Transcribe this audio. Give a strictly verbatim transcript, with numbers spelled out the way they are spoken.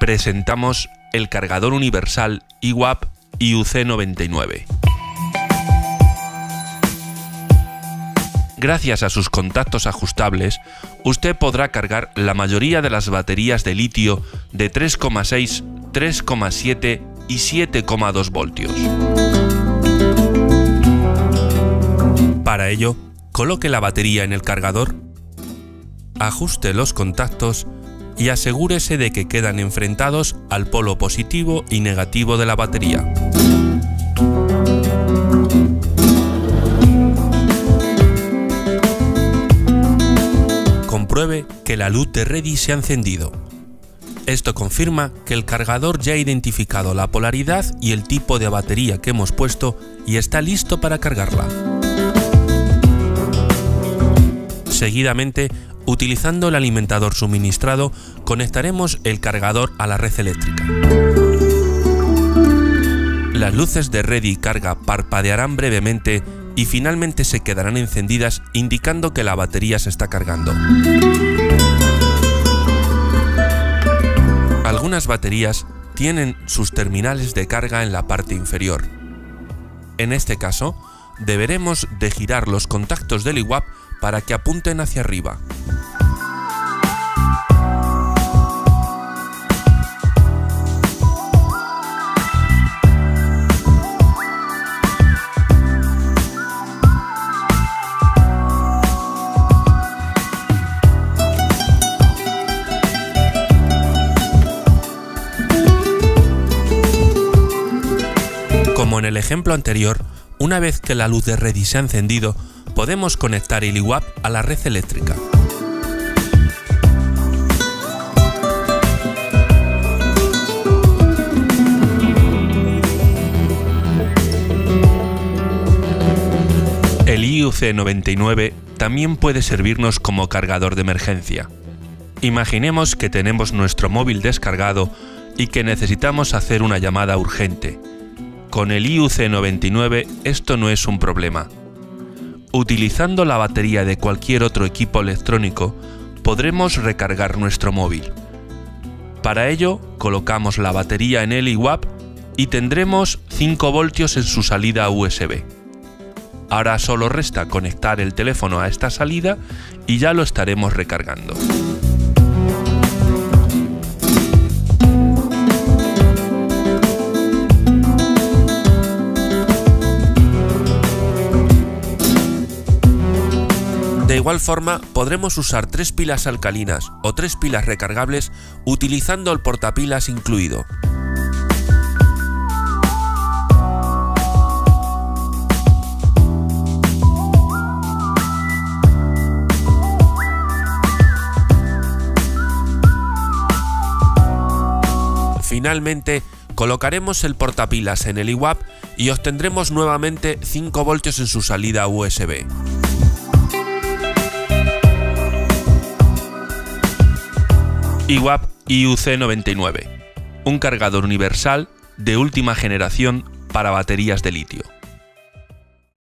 presentamos el cargador universal I W A P I U C noventa y nueve. Gracias a sus contactos ajustables, usted podrá cargar la mayoría de las baterías de litio de tres coma seis, tres coma siete y siete coma dos voltios. Para ello, coloque la batería en el cargador, ajuste los contactos y asegúrese de que quedan enfrentados al polo positivo y negativo de la batería. Compruebe que la luz de ready se ha encendido. Esto confirma que el cargador ya ha identificado la polaridad y el tipo de batería que hemos puesto y está listo para cargarla. Seguidamente, utilizando el alimentador suministrado, conectaremos el cargador a la red eléctrica. Las luces de ready carga parpadearán brevemente y finalmente se quedarán encendidas, indicando que la batería se está cargando. Algunas baterías tienen sus terminales de carga en la parte inferior. En este caso, deberemos de girar los contactos del I W A P para que apunten hacia arriba. Como en el ejemplo anterior, una vez que la luz de ready se ha encendido, podemos conectar el I W A P a la red eléctrica. El I U C noventa y nueve también puede servirnos como cargador de emergencia. Imaginemos que tenemos nuestro móvil descargado y que necesitamos hacer una llamada urgente. Con el I U C noventa y nueve esto no es un problema. Utilizando la batería de cualquier otro equipo electrónico, podremos recargar nuestro móvil. Para ello, colocamos la batería en el I W A P y tendremos cinco voltios en su salida U S B. Ahora solo resta conectar el teléfono a esta salida y ya lo estaremos recargando. De igual forma, podremos usar tres pilas alcalinas o tres pilas recargables utilizando el portapilas incluido. Finalmente, colocaremos el portapilas en el I W A P y obtendremos nuevamente cinco voltios en su salida U S B. I W A P I U C noventa y nueve, un cargador universal de última generación para baterías de litio.